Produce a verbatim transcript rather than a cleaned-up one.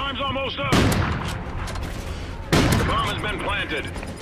Time's almost up. The bomb has been planted.